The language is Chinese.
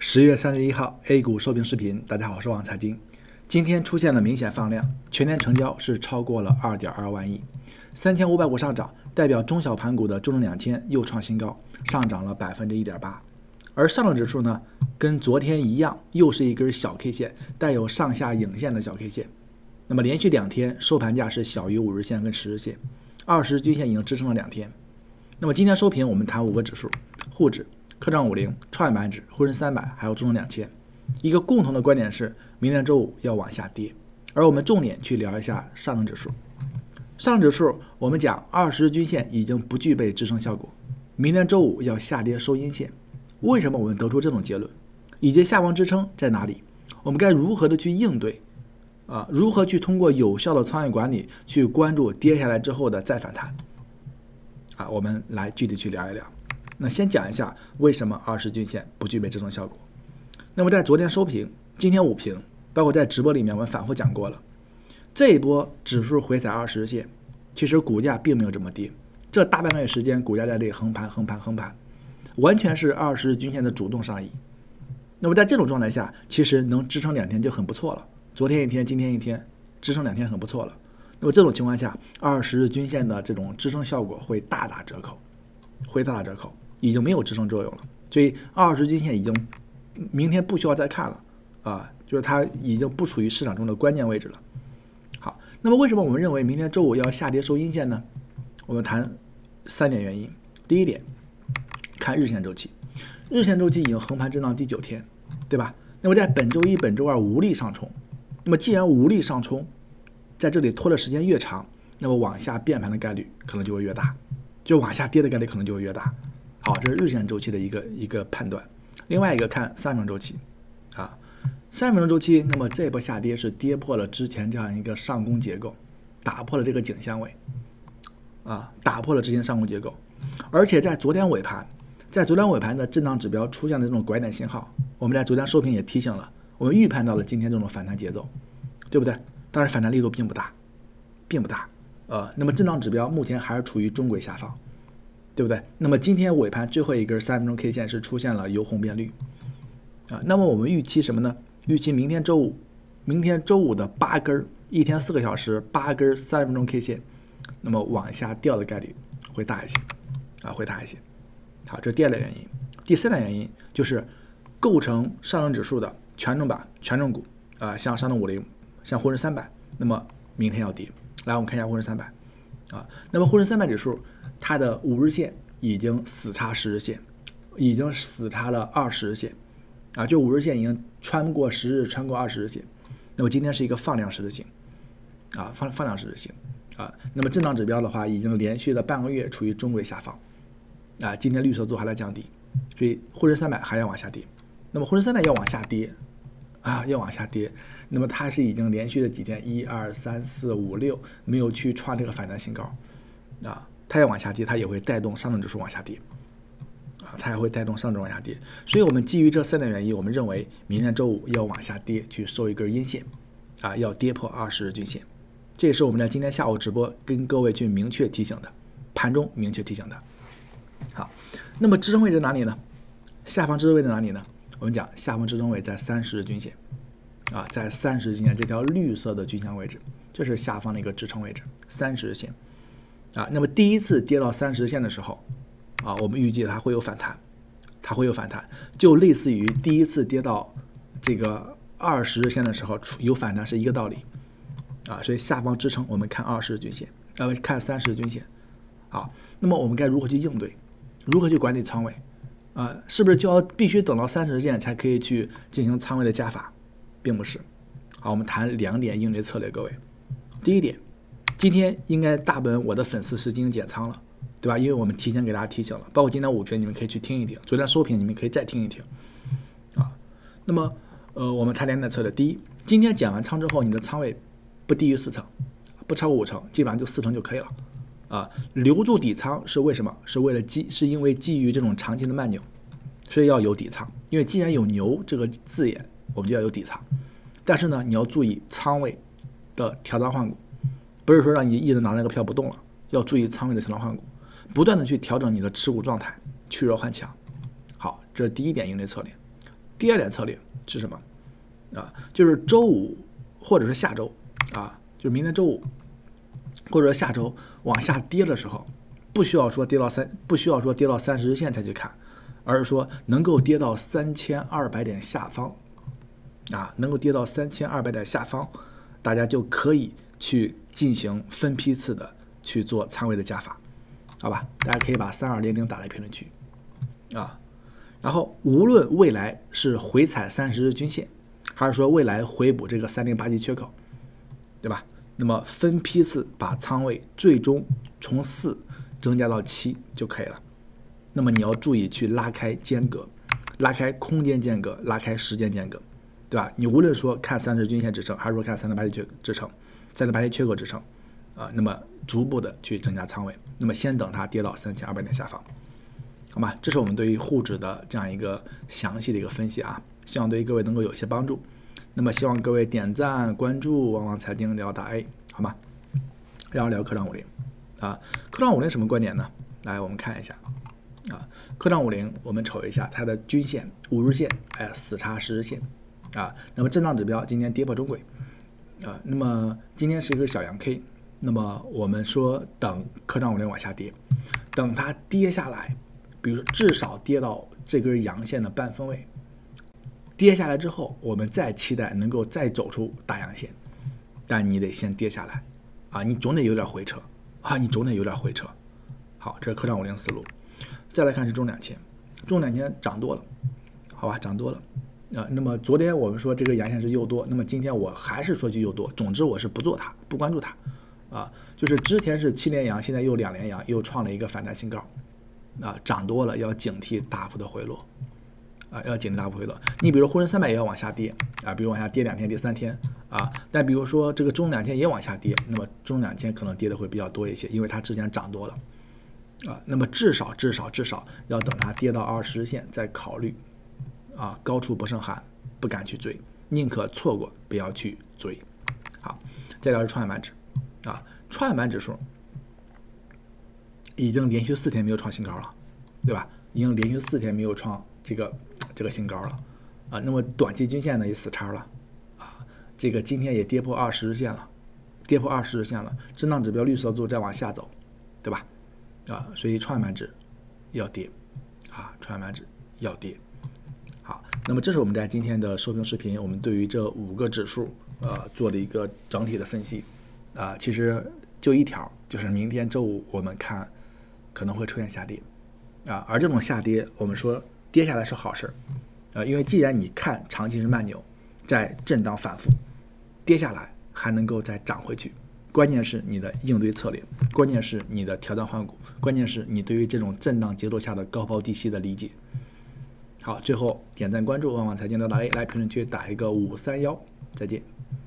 10月31号 A 股收评视频，大家好，我是王财经。今天出现了明显放量，全天成交是超过了2.2万亿，3500股上涨，代表中小盘股的中证2000又创新高，上涨了1.8%。而上证指数呢，跟昨天一样，又是一根小 K 线，带有上下影线的小 K 线。那么连续2天收盘价是小于50日线跟10日线，20日均线已经支撑了2天。那么今天收评，我们谈5个指数：沪指、科创50、创业板指、沪深300，还有中证2000。一个共同的观点是，明天周五要往下跌。而我们重点去聊一下上证指数。上证指数，我们讲20日均线已经不具备支撑效果，明天周五要下跌收阴线。为什么我们得出这种结论？以及下方支撑在哪里？我们该如何的去应对？如何去通过有效的仓位管理去关注跌下来之后的再反弹？我们来具体去聊一聊。那先讲一下为什么20均线不具备支撑效果。那么在昨天收评，今天午评，包括在直播里面我们反复讲过了，这一波指数回踩20日线，其实股价并没有这么跌，这大半个月时间股价在这里横盘，完全是20日均线的主动上移。那么在这种状态下，其实能支撑2天就很不错了。昨天一天，今天一天，支撑2天很不错了。那么这种情况下，20日均线的这种支撑效果会大打折扣，已经没有支撑作用了。所以20日均线已经明天不需要再看了就是它已经不处于市场中的关键位置了。好，那么为什么我们认为明天周五要下跌收阴线呢？我们谈3点原因。第一点，看日线周期，日线周期已经横盘震荡第9天，对吧？那么在本周一、本周二无力上冲，那么既然无力上冲，在这里拖的时间越长，那么往下变盘的概率可能就会越大，就往下跌的概率可能就会越大。好，这是日线周期的一个判断。另外一个看3分钟周期，3分钟周期，那么这波下跌是跌破了之前这样一个上攻结构，打破了这个颈线位，打破了之前上攻结构，而且在昨天尾盘的震荡指标出现的这种拐点信号，我们在昨天收评也提醒了，我们预判到了今天这种反弹节奏，对不对？当然反弹力度并不大，那么震荡指标目前还是处于中轨下方，对不对？那么今天尾盘最后一根3分钟 K 线是出现了由红变绿，那么我们预期什么呢？预期明天周五的8根1天4个小时8根3分钟 K 线，那么往下掉的概率会大一些，好，这是第2类原因。第3类原因就是构成上证指数的权重股像上证50，像沪深300，那么明天要跌。来，我们看一下沪深300那么沪深300指数它的5日线已经死叉10日线，已经死叉了20日线就5日线已经穿过10日，穿过20日线。那么今天是一个放量十字星放量十字星那么震荡指标的话，已经连续了半个月处于中轨下方今天绿色度还在降低，所以沪深300还要往下跌。那么沪深300要往下跌那么它是已经连续的几天1、2、3、4、5、6没有去创这个反弹新高它要往下跌，它也会带动上证指数往下跌所以我们基于这3点原因，我们认为明天周五要往下跌，去收一根阴线要跌破20日均线。这也是我们在今天下午直播跟各位去明确提醒的，盘中明确提醒的。好，那么支撑位在哪里呢？下方支撑位在哪里呢？我们讲下方支撑位在30日均线在30日均线这条绿色的均线位置，这是下方的一个支撑位置，30日线那么第一次跌到30日线的时候我们预计它会有反弹，就类似于第一次跌到这个20日线的时候有反弹是一个道理所以下方支撑我们看20日均线看30日均线。好，那么我们该如何去应对，如何去管理仓位是不是就要必须等到30日线才可以去进行仓位的加法？并不是。好，我们谈2点应对策略，各位。第一点，今天应该大部分我的粉丝是进行减仓了，对吧？因为我们提前给大家提醒了，包括今天午评你们可以去听一听，昨天收评你们可以再听一听那么我们谈2点策略。第一，今天减完仓之后，你的仓位不低于4成，不超过5成，基本上就4成就可以了留住底仓是为什么？是因为基于这种长期的慢牛，所以要有底仓。因为既然有牛这个字眼，我们就要有底仓。但是呢，你要注意仓位的调仓换股，不是说让你一直拿那个票不动了，要注意仓位的调仓换股，不断的去调整你的持股状态，去弱换强。好，这是第一点应对策略。第第二点策略是什么啊？就是周五或者是下周啊，就是明天周五或者下周往下跌的时候，不需要说跌到30日线才去看，而是说能够跌到3200点下方啊，能够跌到3200点下方，大家就可以去进行分批次的去做仓位的加法，好吧？大家可以把3200打在评论区啊。然后无论未来是回踩30日均线，还是说未来回补这个308级缺口，对吧？那么分批次把仓位最终从4增加到7就可以了。那么你要注意去拉开间隔，拉开空间间隔，拉开时间间隔，对吧？你无论说看30日均线支撑，还是说看308级支撑，308级缺口支撑，那么逐步的去增加仓位，那么先等它跌到3200点下方。好吗？这是我们对于沪指的这样一个详细的一个分析啊，希望对于各位能够有一些帮助。那么希望各位点赞、关注旺旺财经聊大 A， 好吗？然后聊科创50啊，科创50什么观点呢？来，我们看一下啊，科创50我们瞅一下它的均线5日线，死叉10日线啊，那么震荡指标今天跌破中轨啊，那么今天是一个小阳 K， 那么我们说等科创50往下跌，等它跌下来。比如说至少跌到这根阳线的半分位，跌下来之后，我们再期待能够再走出大阳线，但你得先跌下来啊，你总得有点回撤啊，你总得有点回撤。好，这是科创50思路。再来看是中2000，中2000涨多了，好吧，涨多了啊。那么昨天我们说这个阳线是诱多，那么今天我还是说句诱多，总之我是不做它，不关注它啊。就是之前是7连阳，现在又2连阳，又创了一个反弹新高。涨多了要警惕大幅的回落，要警惕大幅回落。你比如沪深300也要往下跌啊，比如往下跌2天、跌3天啊。但比如说这个中2000也往下跌，那么中2000可能跌的会比较多一些，因为它之前涨多了啊。那么至少要等它跌到20日线再考虑啊，高处不胜寒，不敢去追，宁可错过不要去追。好，再聊是创业板指啊，创业板指数。已经连续4天没有创新高了，对吧？已经连续4天没有创这个新高了啊。那么短期均线呢也死叉了啊，这个今天也跌破20日线了，震荡指标绿色柱再往下走，对吧？啊，所以创业板指要跌啊，创业板指要跌。好，那么这是我们在今天的收评视频，我们对于这5个指数做了一个整体的分析啊。其实就一条，就是明天周五我们看。可能会出现下跌，而这种下跌，我们说跌下来是好事，因为既然你看长期是慢牛，在震荡反复，跌下来还能够再涨回去，关键是你的应对策略，关键是你的调整换股，关键是你对于这种震荡节奏下的高抛低吸的理解。好，最后点赞关注旺旺财经聊大 A， 来评论区打一个531，再见。